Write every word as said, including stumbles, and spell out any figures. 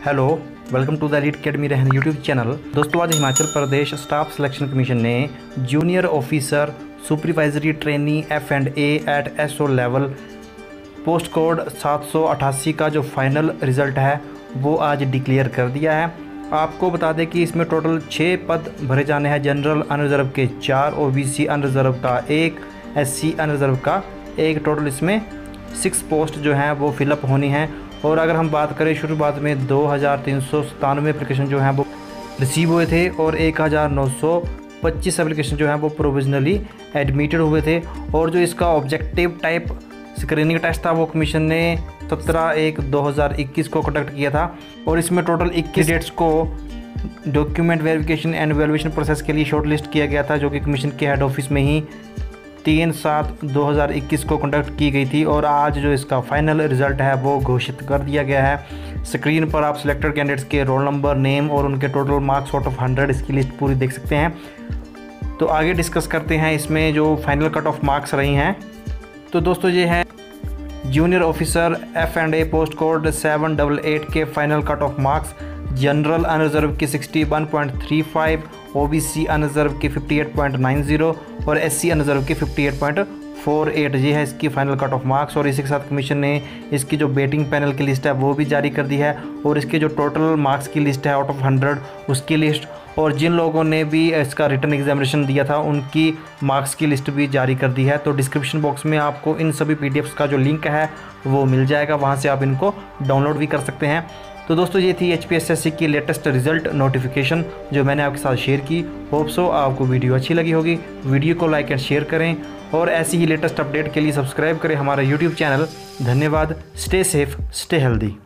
Hello, welcome to the elite academy रहन YouTube channel. दोस्तों, आज Himachal Pradesh staff selection commission ने junior officer supervisory trainee F and A at S O level post code सात सौ अट्ठासी का जो फाइनल रिज़ल्ट है वो आज डिक्लेयर कर दिया है। आपको बता दें कि इसमें टोटल छः पद भरे जाने हैं। जनरल अनरिजर्व के चार, ओबीसी अनरिजर्व का एक, एससी अनरिजर्व का एक। टोटल इसमें सिक्स पोस्ट जो हैं वो फिलअप होनी हैं। और अगर हम बात करें, शुरुआत में दो हज़ार तीन सौ सतानवे एप्लीकेशन जो हैं वो रिसीव हुए थे और एक हज़ार नौ सौ पच्चीस एप्लीकेशन जो हैं वो प्रोविजनली एडमिटेड हुए थे। और जो इसका ऑब्जेक्टिव टाइप स्क्रीनिंग टेस्ट था वो कमीशन ने सत्रह एक दो हज़ार इक्कीस को कंडक्ट किया था। और इसमें टोटल इक्कीस डेट्स को document verification and evaluation process के लिए शॉर्ट लिस्ट किया गया था, जो कि कमीशन के हेड ऑफिस में ही तीन सात दो हज़ार इक्कीस को कंडक्ट की गई थी। और आज जो इसका फाइनल रिज़ल्ट है वो घोषित कर दिया गया है। स्क्रीन पर आप सिलेक्टेड कैंडिडेट्स के रोल नंबर, नेम और उनके total marks out of hundred इसकी लिस्ट पूरी देख सकते हैं। तो आगे डिस्कस करते हैं इसमें जो फाइनल कट ऑफ मार्क्स रही हैं। तो दोस्तों, ये है junior officer F and A post code seven double eight के final cut off marks. General unreserved की sixty one point three five, OBC unreserved की fifty eight point nine zero और एससी अनरिजर्व की fifty eight point four eight. ये है इसकी final cut off marks. और इसी के साथ कमीशन ने इसकी जो बेटिंग पैनल की लिस्ट है वो भी जारी कर दी है और इसके जो टोटल मार्क्स की लिस्ट है आउट ऑफ हंड्रेड उसकी लिस्ट, और जिन लोगों ने भी इसका रिटर्न एग्जामिनेशन दिया था उनकी मार्क्स की लिस्ट भी जारी कर दी है। तो डिस्क्रिप्शन बॉक्स में आपको इन सभी पीडीएफ्स का जो लिंक है वो मिल जाएगा, वहाँ से आप इनको डाउनलोड भी कर सकते हैं। तो दोस्तों, ये थी एचपीएसएससी की लेटेस्ट रिजल्ट नोटिफिकेशन जो मैंने आपके साथ शेयर की। होप सो आपको वीडियो अच्छी लगी होगी। वीडियो को लाइक एंड शेयर करें और ऐसी ही लेटेस्ट अपडेट के लिए सब्सक्राइब करें हमारा यूट्यूब चैनल। धन्यवाद। Stay safe, stay healthy.